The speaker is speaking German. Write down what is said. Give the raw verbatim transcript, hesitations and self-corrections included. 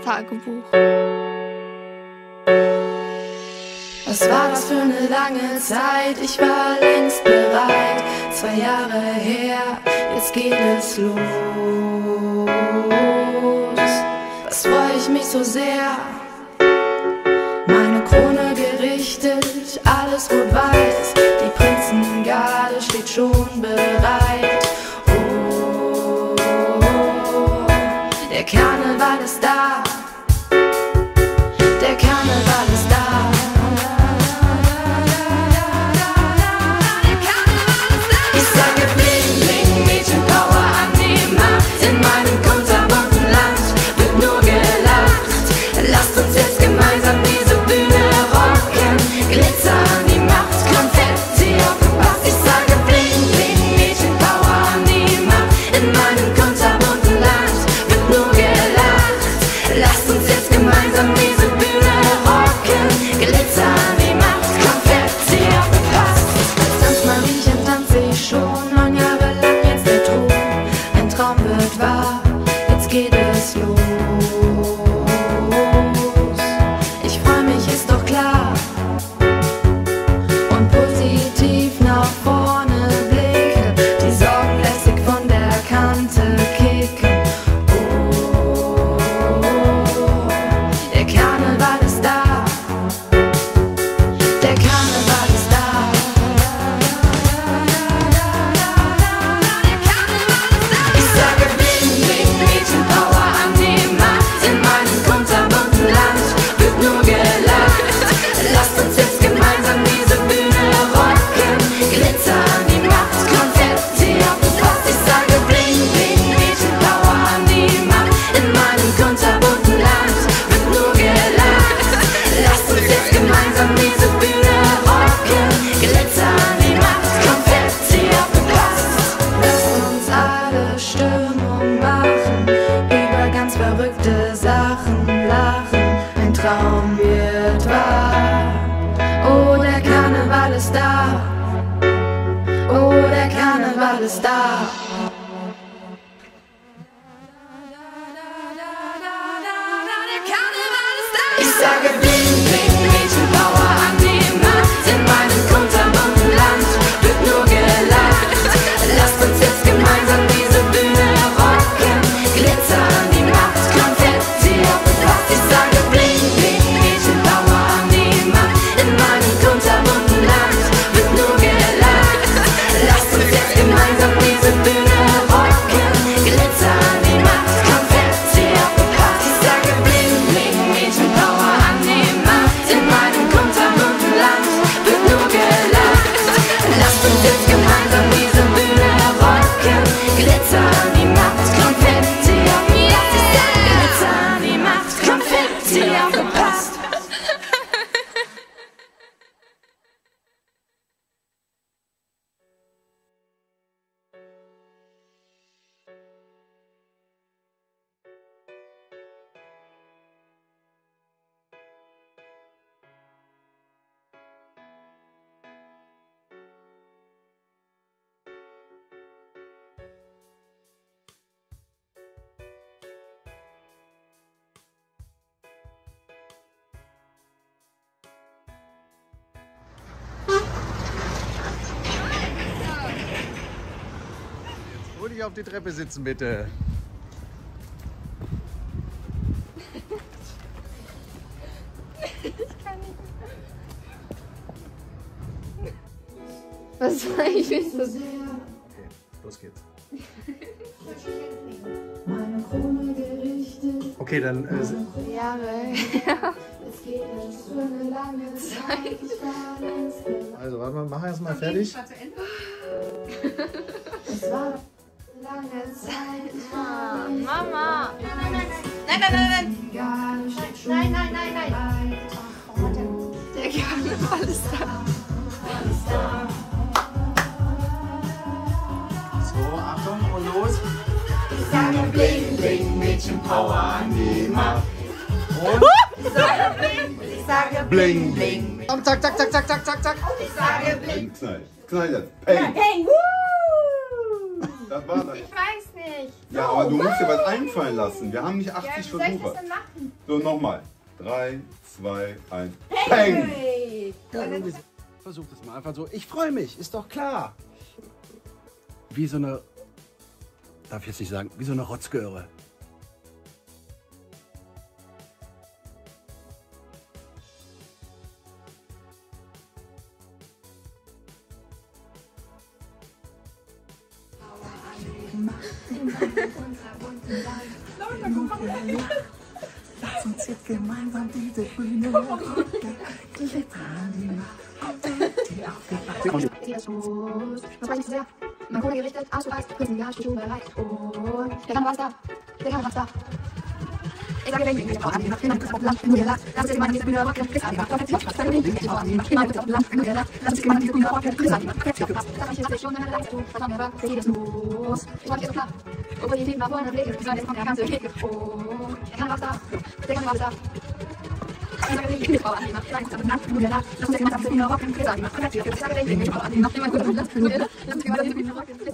Tagebuch. Was war das für eine lange Zeit? Ich war längst bereit. Zwei Jahre her, jetzt geht es los. Was freue ich mich so sehr? Meine Krone gerichtet, alles rot-weiß. Die Prinzengarde steht schon bereit. Oh, der Karneval ist da. Der Karneval ist da. Ich sage bling, bling, Mädchenpower an die Macht. In meinem kunterbunten Land wird nur gelacht. Lasst uns jetzt gemeinsam diese Bühne rocken. Glitzer an die Macht, Konfetti auf dem Platz. Ich sage bling, bling, Mädchenpower an die Macht. In meinem kunterbunten Land wird nur gelacht. Lasst uns jetzt gemeinsam diese Bühne rocken. Glitzer an die Macht, Konfetti auf dem Platz. Ich sage bling, bling, Mädchenpower an die Macht. In meinem kunterbunten Land wird nur gelacht. Lasst uns jetzt gemeinsam diese Bühne rocken. Glitzer an die Macht, Konfetti auf dem Platz. Ich sage Glitzer an die Macht, Konfetti auf dem Platz. Ruhig auf die Treppe sitzen, bitte. Was war ich jetzt das? Okay, los geht's. Okay, dann. Äh, Jahre. also, warte mal, machen wir erst mal fertig. Es war lange Zeit. Ah, Mama. Nein, nein, nein, nein. Nein, nein, nein, nein. Der Karneval ist da. So, Achtung und los. Ich sage bling, bling, Mädchenpower an die Macht. Und Ich sage bling, ich sage bling, bling. bling. Und zack, zack, zack, zack, zack, zack, zack. Ich sage bling. Knall. Knall jetzt. Peng. Peng, woo! Das war das. Ich weiß nicht. Ja, aber du musst dir was einfallen lassen. Wir haben nicht Ja, achtzig wie soll ich das Versuche. denn machen? So, nochmal. drei, zwei, eins. Peng! Hey! Versuch das mal einfach so. Ich freue mich, ist doch klar. Wie so eine, darf ich jetzt nicht sagen, wie so eine Rotzgöre. Lass uns jetzt gemeinsam diese Bühne rocken. Das war nicht so sehr. Mein Kohle gerichtet, Arsch bereist, Prinzen, ja, Studio bereit. Und der kann was da, der kann was da. Ich sage, wenn ich mich an die Macht, jemand auf dem Land, nur gelacht. Lass uns jetzt mal diese Bühne rocken, Chris an die Macht, doch jetzt nicht, was ich mich auf die Macht, jemand auf dem Land, nur gelacht. Lass uns jetzt mal diese Bühne rocken, Chris an die Macht, jetzt nicht, was ich mich schon eine Leistung, verdammt, aber wer geht es los? Ich war nicht so klar. Obwohl die Leben nach vorne legen, wie soll jetzt kommt der ganze Weg. Oh, er kann was da, der kann was da. Ich sage, ich bin Frau an die Macht, jemand auf dem Land, nur gelacht. Lass uns jetzt mal diese Bühne rocken, Chris an die Macht, jetzt nicht, was ich sage, ich bin Frau an die Macht, jemand auf dem Land, nur gelacht. Lass uns jetzt mal diese Bühne rocken.